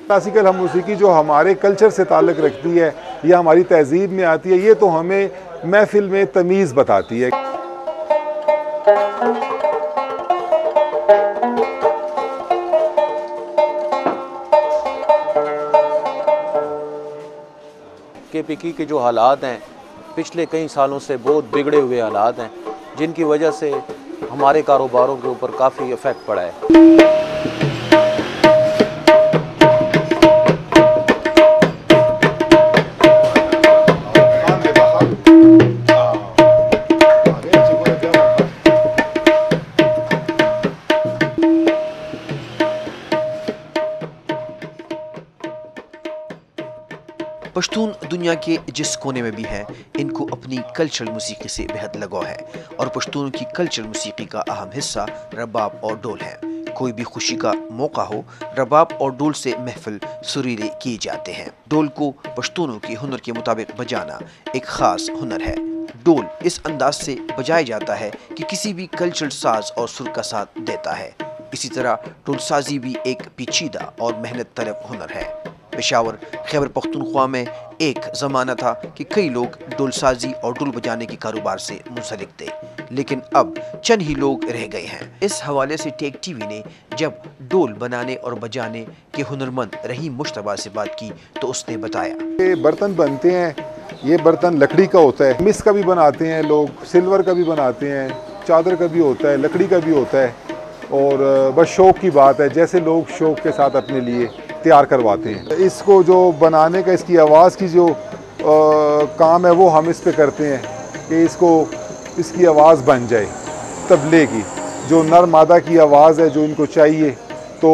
Classical हम मौसीकी जो हमारे कल्चर से ताल्लुक़ रखती है या हमारी तहजीब में आती है, ये तो हमें महफिल में तमीज़ बताती है। केपीकी के जो हालात हैं पिछले कई सालों से बहुत बिगड़े हुए हालात हैं, जिनकी वजह से हमारे कारोबारों के ऊपर काफ़ी इफ़ेक्ट पड़ा है। पश्तून दुनिया के जिस कोने में भी हैं, इनको अपनी कल्चरल मौसीकी से बेहद लगाव है और पश्तूनों की कल्चरल मौसीकी का अहम हिस्सा रबाब और डोल है। कोई भी खुशी का मौका हो, रबाब और डोल से महफिल सुरीले किए जाते हैं। डोल को पश्तूनों के हुनर के मुताबिक बजाना एक खास हुनर है। डोल इस अंदाज से बजाया जाता है कि किसी भी कल्चरल साज और सुर का साथ देता है। इसी तरह डोलसाजी भी एक पेचीदा और मेहनत तलब हुनर है। पेशावर खैबर पख्तूनख्वा में एक ज़माना था कि कई लोग डोलसाजी और डोल बजाने के कारोबार से मुंसलिक थे, लेकिन अब चंद ही लोग रह गए हैं। इस हवाले से टेक टीवी ने जब डोल बनाने और बजाने के हुनरमंद रहीम मुश्तबा से बात की तो उसने बताया, ये बर्तन बनते हैं, ये बर्तन लकड़ी का होता है, मिस का भी बनाते हैं लोग, सिल्वर का भी बनाते हैं, चादर का भी होता है, लकड़ी का भी होता है। और बस शौक़ की बात है, जैसे लोग शौक़ के साथ अपने लिए तैयार करवाते हैं। इसको जो बनाने का, इसकी आवाज़ की जो काम है वो हम इस पे करते हैं कि इसकी आवाज़ बन जाए। तबले की जो नर मादा की आवाज़ है जो इनको चाहिए, तो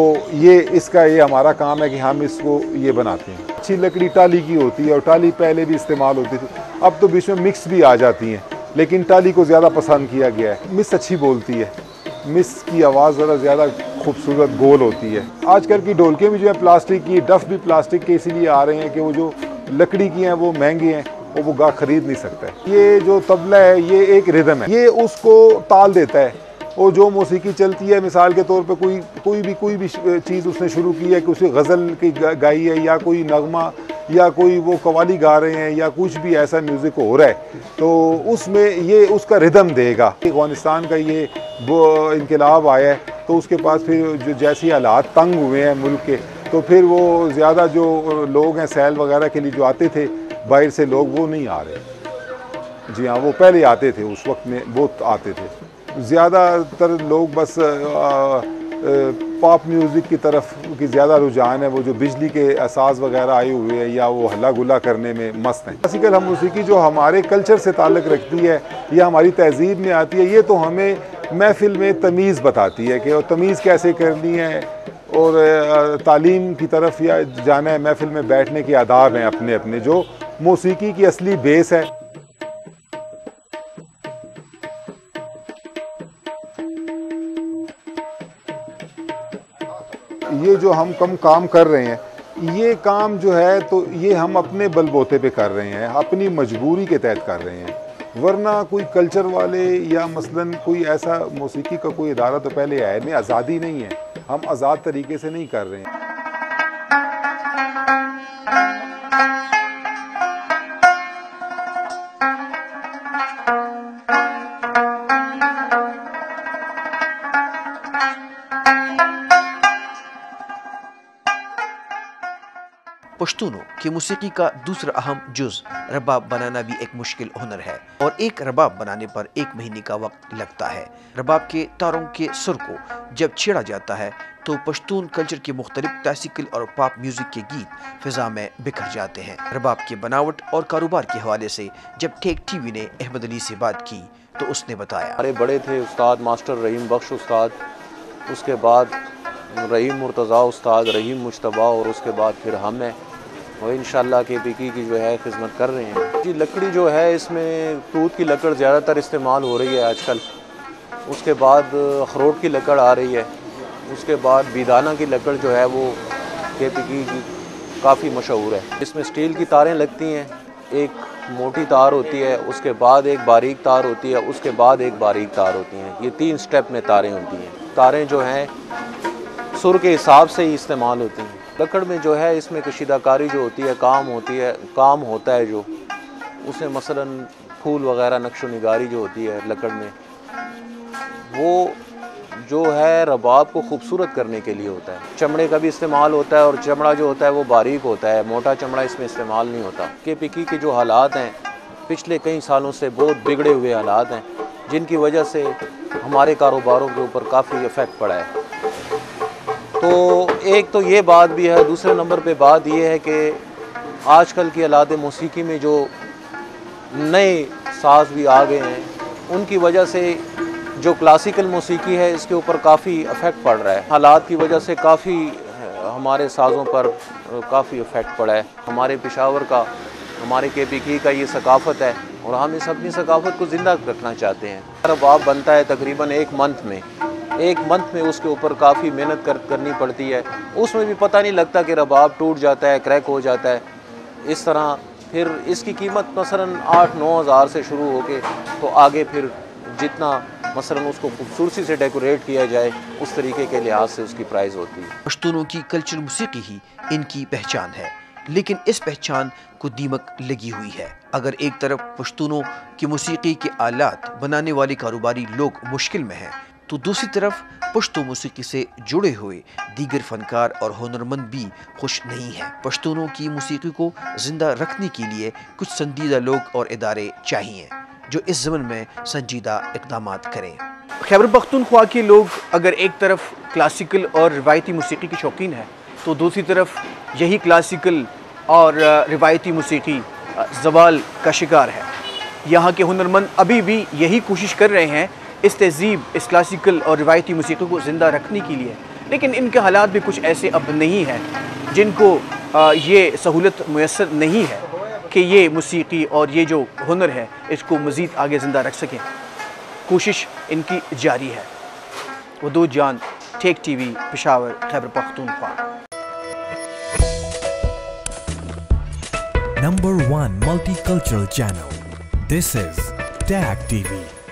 ये हमारा काम है कि हम इसको ये बनाते हैं। अच्छी लकड़ी टाली की होती है और टाली पहले भी इस्तेमाल होती थी, अब तो बीच में मिक्स भी आ जाती हैं, लेकिन टाली को ज़्यादा पसंद किया गया है। मिस अच्छी बोलती है, मिस की आवाज़ ज़रा ज़्यादा खूबसूरत गोल होती है। आजकल की ढोलकें भी जो है प्लास्टिक की, डफ भी प्लास्टिक के इसीलिए आ रहे हैं कि वो जो लकड़ी की हैं वो महंगे हैं और वो गा खरीद नहीं सकता है। ये जो तबला है ये एक रिदम है, ये उसको ताल देता है। और जो मौसीकी चलती है, मिसाल के तौर पे कोई भी चीज़ उसने शुरू की है कि उसे गज़ल की गाई है या कोई नगमा या कोई वो कवाली गा रहे हैं या कुछ भी ऐसा म्यूज़िक हो रहा है, तो उसमें ये उसका रिदम देगा। अफ़गानिस्तान का ये वो इनकलाब आया है तो उसके पास फिर जो जैसी हालात तंग हुए हैं मुल्क के, तो फिर वो ज़्यादा जो लोग हैं सैल वगैरह के लिए जो आते थे बाहर से लोग, वो नहीं आ रहे। जी हाँ, वो पहले आते थे, उस वक्त में बहुत आते थे। ज़्यादातर लोग बस पॉप म्यूज़िक की तरफ की ज़्यादा रुझान है, वो जो बिजली के असास वगैरह आए हुए हैं या वो हल्ला गुल्ला करने में मस्त हैं। क्लासिकल हम मौसीकी जो हमारे कल्चर से ताल्लुक़ रखती है या हमारी तहजीब में आती है, ये तो हमें महफिल में तमीज़ बताती है कि तमीज़ कैसे करनी है और तालीम की तरफ या जाना है। महफिल में बैठने के आदाब हैं अपने अपने, जो मौसीकी की असली बेस है। ये जो हम काम कर रहे हैं, ये काम जो है तो ये हम अपने बलबूते पे कर रहे हैं, अपनी मजबूरी के तहत कर रहे हैं, वरना कोई कल्चर वाले या मसलन कोई ऐसा मौसीकी का कोई इदारा तो पहले है नहीं, आज़ादी नहीं है, हम आज़ाद तरीके से नहीं कर रहे हैं। पश्तूनों की मौसीकी का दूसरा अहम जुज रबाब बनाना भी एक मुश्किल हुनर है और एक रबाब बनाने पर 1 महीने का वक्त लगता है। रबाब के तारों के सुर को जब छेड़ा जाता है तो पश्तून कल्चर के मुख्तलिफ क्लासिकल और पॉप म्यूजिक के गीत फिजा में बिखर जाते हैं। रबाब के बनावट और कारोबार के हवाले से जब टेक टीवी ने अहमद अली से बात की तो उसने बताया, हमारे बड़े थे उस्ताद मास्टर रहीम बख्श उस्ताद, उसके बाद रहीम मुर्तज़ा उस्ताद, रहीम मुश्तबा, और उसके बाद फिर हम हैं और इंशाल्लाह केपीकी की जो है खिदमत कर रहे हैं। जी लकड़ी जो है इसमें तूत की लकड़ ज़्यादातर इस्तेमाल हो रही है आजकल, उसके बाद अखरोट की लकड़ आ रही है, उसके बाद बीदाना की लकड़ जो है वो केपीकी की काफ़ी मशहूर है। इसमें स्टील की तारें लगती हैं, एक मोटी तार होती है, उसके बाद एक बारीक तार होती है, उसके बाद एक बारीक तार होती हैं। ये 3 स्टेप में तारें होती हैं। तारें जो हैं सुर के हिसाब से ही इस्तेमाल होती हैं। लकड़ में जो है इसमें कशीदाकारी जो होती है, काम होता है जो उसमें मसलन फूल वगैरह नक्शो निगारी जो होती है लकड़ में, वो जो है रबाब को खूबसूरत करने के लिए होता है। चमड़े का भी इस्तेमाल होता है और चमड़ा जो होता है वो बारीक होता है, मोटा चमड़ा इसमें इस्तेमाल नहीं होता। केपीकी के जो हालात हैं पिछले कई सालों से बहुत बिगड़े हुए हालात हैं, जिनकी वजह से हमारे कारोबारों के ऊपर काफ़ी इफ़ेक्ट पड़ा है। तो एक तो ये बात भी है, दूसरे नंबर पे बात ये है कि आजकल की आलात मौसीकी में जो नए साज भी आ गए हैं, उनकी वजह से जो क्लासिकल मौसीकी है इसके ऊपर काफ़ी इफ़ेक्ट पड़ रहा है। हालात की वजह से काफ़ी हमारे साज़ों पर काफ़ी इफ़ेक्ट पड़ा है। हमारे पेशावर का, हमारे केपीकी का ये सकाफ़त है और हम इस अपनी सकाफ़त को ज़िंदा रखना चाहते हैं। रबाब बनता है तकरीबन एक मंथ में उसके ऊपर काफ़ी मेहनत करनी पड़ती है। उसमें भी पता नहीं लगता कि रबाब टूट जाता है, क्रैक हो जाता है। इस तरह फिर इसकी कीमत मसलन 8-9 हज़ार से शुरू होके तो आगे फिर जितना मसलन उसको खूबसूरती से डेकोरेट किया जाए उस तरीके के लिहाज से उसकी प्राइस होती है। पश्तूनों की कल्चर मौसीकी ही इनकी पहचान है, लेकिन इस पहचान को दीमक लगी हुई है। अगर एक तरफ पश्तूनों की मौसीकी के आलात बनाने वाले कारोबारी लोग मुश्किल में हैं, तो दूसरी तरफ पश्तो मौसीकी से जुड़े हुए दीगर फनकार और हुनरमंद भी खुश नहीं हैं। पश्तूनों की मौसीकी को जिंदा रखने के लिए कुछ संजीदा लोग और इदारे चाहिए जो इस ज़मन में संजीदा इक़दाम करें। खैबर पख्तूनख्वा के लोग अगर एक तरफ क्लासिकल और रिवायती मौसीकी के शौकीन हैं, तो दूसरी तरफ यही क्लासिकल और रिवायती मौसीकी ज़वाल का शिकार है। यहाँ के हुनरमंद अभी भी यही कोशिश कर रहे हैं इस तहज़ीब, इस क्लासिकल और रिवायती मौसीकी को ज़िंदा रखने के लिए, लेकिन इनके हालात भी कुछ ऐसे अब नहीं हैं जिनको ये सहूलत मुयस्सर नहीं है कि ये मौसीकी और ये जो हुनर है इसको मज़ीद आगे ज़िंदा रख सकें। कोशिश इनकी जारी है। Wadood Jan, Tech TV, Peshawar, Khyber Pakhtunkhwa. Number 1 multicultural channel. This is Tag TV.